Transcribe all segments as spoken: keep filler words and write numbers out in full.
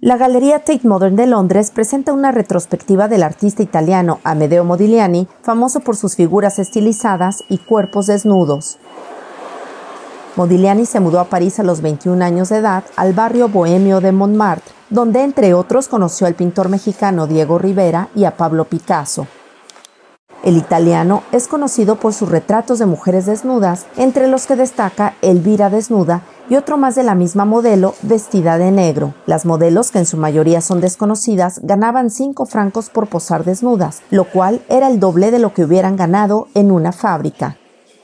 La Galería Tate Modern de Londres presenta una retrospectiva del artista italiano Amedeo Modigliani, famoso por sus figuras estilizadas y cuerpos desnudos. Modigliani se mudó a París a los veintiún años de edad, al barrio bohemio de Montmartre, donde entre otros conoció al pintor mexicano Diego Rivera y a Pablo Picasso. El italiano es conocido por sus retratos de mujeres desnudas, entre los que destaca Elvira desnuda y otro más de la misma modelo vestida de negro. Las modelos, que en su mayoría son desconocidas, ganaban cinco francos por posar desnudas, lo cual era el doble de lo que hubieran ganado en una fábrica.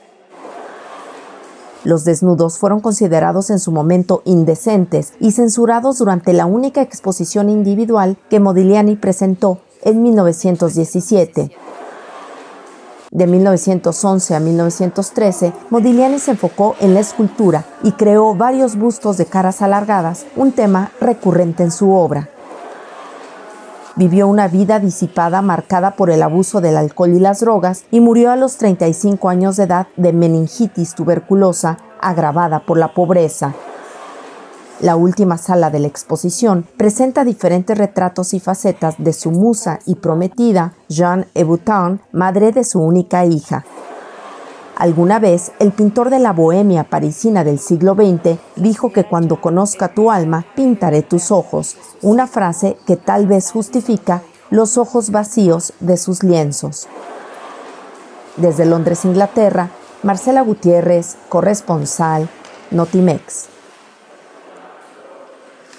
Los desnudos fueron considerados en su momento indecentes y censurados durante la única exposición individual que Modigliani presentó en mil novecientos diecisiete. De mil novecientos once a mil novecientos trece, Modigliani se enfocó en la escultura y creó varios bustos de caras alargadas, un tema recurrente en su obra. Vivió una vida disipada marcada por el abuso del alcohol y las drogas y murió a los treinta y cinco años de edad de meningitis tuberculosa agravada por la pobreza. La última sala de la exposición presenta diferentes retratos y facetas de su musa y prometida, Jeanne Hébutin, madre de su única hija. Alguna vez, el pintor de la bohemia parisina del siglo veinte dijo que cuando conozca tu alma, pintaré tus ojos, una frase que tal vez justifica los ojos vacíos de sus lienzos. Desde Londres, Inglaterra, Marcela Gutiérrez, corresponsal, Notimex.